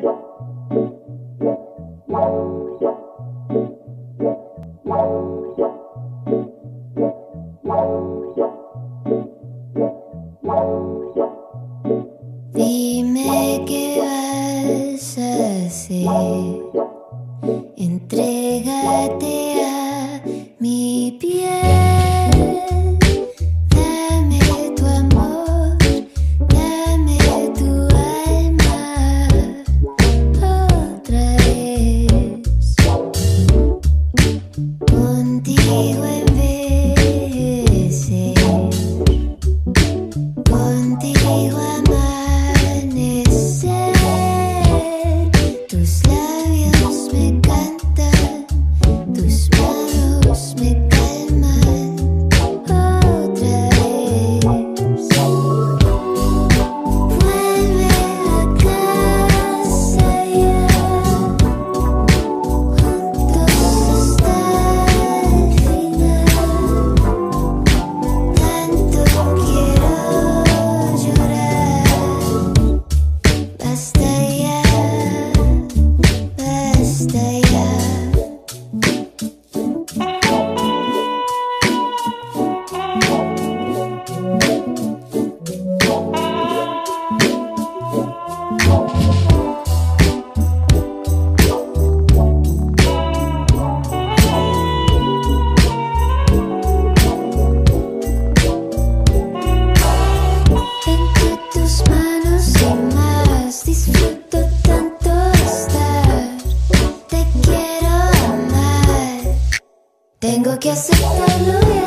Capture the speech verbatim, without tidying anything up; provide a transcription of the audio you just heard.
Dime qué vas a hacer. Entrégate a mi piel. Dame tu amor, dame tu alma otra vez. Contigo envejecer, contigo amanecer. Tus labios me cantan, tus manos me calman otra vez. Vuelve a casa ya, juntos hasta el final. Tanto quiero llorar. Basta ya, basta ya. Entre tus manos y más, disfruto tanto estar. Te quiero amar, tengo que aceptarlo ya.